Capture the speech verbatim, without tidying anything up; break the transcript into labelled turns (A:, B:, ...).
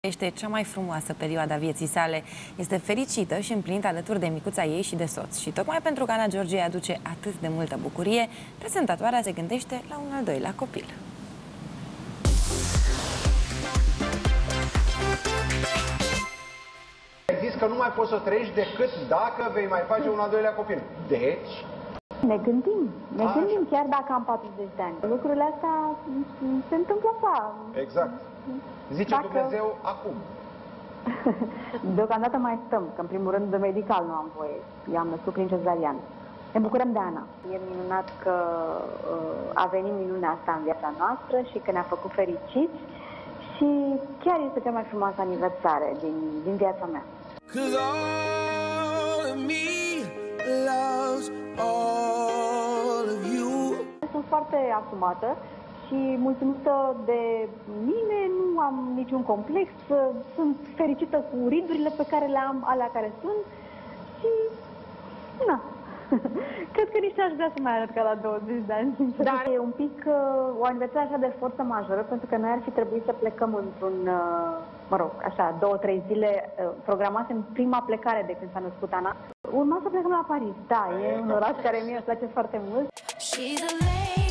A: Este cea mai frumoasă perioadă a vieții sale. Este fericită și împlinită alături de micuța ei și de soț. Și tocmai pentru că Ana George îi aduce atât de multă bucurie, prezentatoarea se gândește la un al doilea copil.
B: Zis că nu mai poți să trăiești decât dacă vei mai face un al doilea copil. Deci...
C: Ne gândim, ne
B: A,
C: gândim
B: așa.
C: chiar dacă am patruzeci de ani. Lucrurile astea se întâmplă așa.
B: Exact. Zice
C: Dacă...
B: Dumnezeu acum.
C: Deocamdată mai stăm, că în primul rând de medical nu am voie. Eu am născut prin cezarian. Ne bucurăm de Ana. E minunat că uh, a venit minunea asta în viața noastră și că ne-a făcut fericiți și chiar este cea mai frumoasă aniversare din, din viața mea. Sunt foarte asumată și mulțumită de mine, nu am niciun complex, sunt fericită cu ridurile pe care le am, alea care sunt și, na, cred că nici aș vrea să mai arăt ca la douăzeci de ani. Dar e un pic uh, o aniversare așa de forță majoră, pentru că noi ar fi trebuit să plecăm într-un, uh, mă rog, așa, două, trei zile, uh, programasem prima plecare de când s-a născut Ana. Urma să plecăm la Paris, da, e un oraș care mie îmi place foarte mult.